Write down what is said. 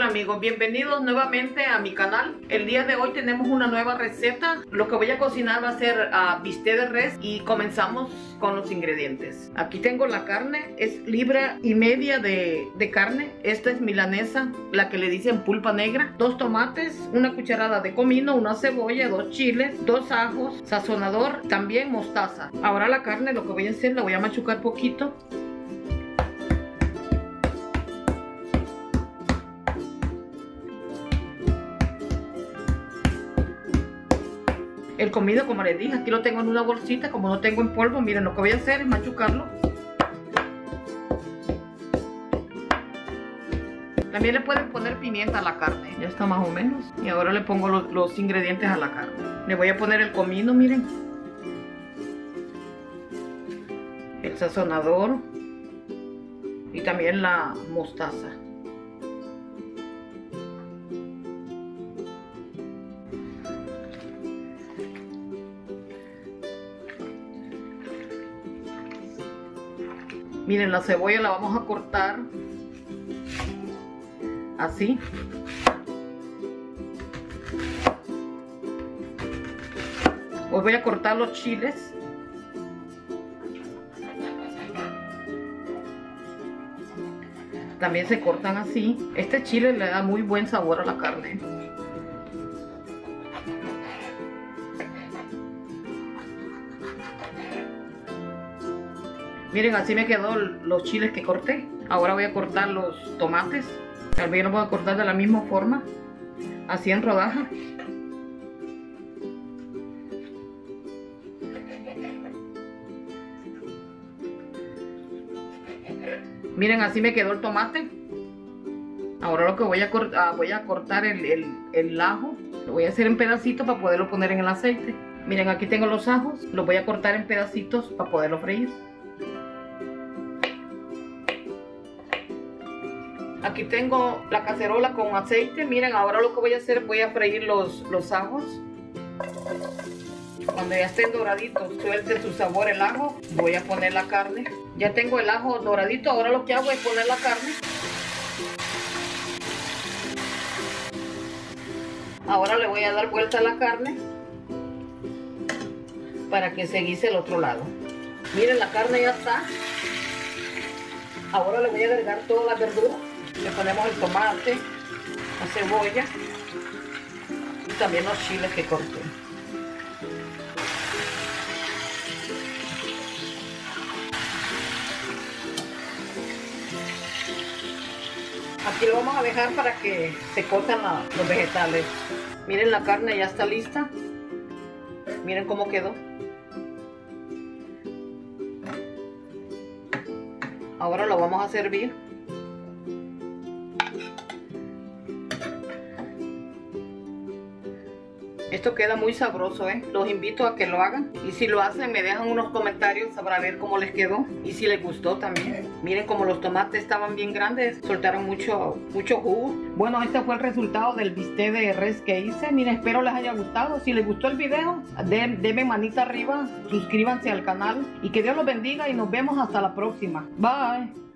amigos, bienvenidos nuevamente a mi canal. El día de hoy tenemos una nueva receta. Lo que voy a cocinar va a ser bistec de res y comenzamos con los ingredientes. Aquí tengo la carne, es 1,5 libras de carne. Esta es milanesa, la que le dicen pulpa negra. 2 tomates, una cucharada de comino, una cebolla, 2 chiles, 2 ajos, sazonador, también mostaza. Ahora la carne lo que voy a hacer, la voy a machucar poquito. El comino, como les dije, aquí lo tengo en una bolsita. Como no tengo en polvo, miren, lo que voy a hacer es machucarlo. También le pueden poner pimienta a la carne. Ya está más o menos. Y ahora le pongo los ingredientes a la carne. Le voy a poner el comino, miren. El sazonador. Y también la mostaza. Miren, la cebolla la vamos a cortar así. Hoy voy a cortar los chiles. También se cortan así. Este chile le da muy buen sabor a la carne. Miren, así me quedó los chiles que corté. Ahora voy a cortar los tomates. También los voy a cortar de la misma forma, así en rodajas. Miren, así me quedó el tomate. Ahora lo que voy a cortar el ajo. Lo voy a hacer en pedacitos para poderlo poner en el aceite. Miren, aquí tengo los ajos. Los voy a cortar en pedacitos para poderlo freír. Aquí tengo la cacerola con aceite. Miren, ahora lo que voy a hacer, voy a freír los ajos. Cuando ya estén doraditos, suelte su sabor el ajo, voy a poner la carne. Ya tengo el ajo doradito, ahora lo que hago es poner la carne. Ahora le voy a dar vuelta a la carne para que se guise el otro lado. Miren, la carne ya está. Ahora le voy a agregar todas las verduras. Le ponemos el tomate, la cebolla y también los chiles que corté. Aquí lo vamos a dejar para que se cotan los vegetales. Miren, la carne ya está lista. Miren cómo quedó. Ahora lo vamos a servir. Esto queda muy sabroso, Los invito a que lo hagan. Y si lo hacen, me dejan unos comentarios para ver cómo les quedó. Y si les gustó también. Miren como los tomates estaban bien grandes. Soltaron mucho jugo. Bueno, este fue el resultado del bistec de res que hice. Miren, espero les haya gustado. Si les gustó el video, denme manita arriba. Suscríbanse al canal. Y que Dios los bendiga y nos vemos hasta la próxima. Bye.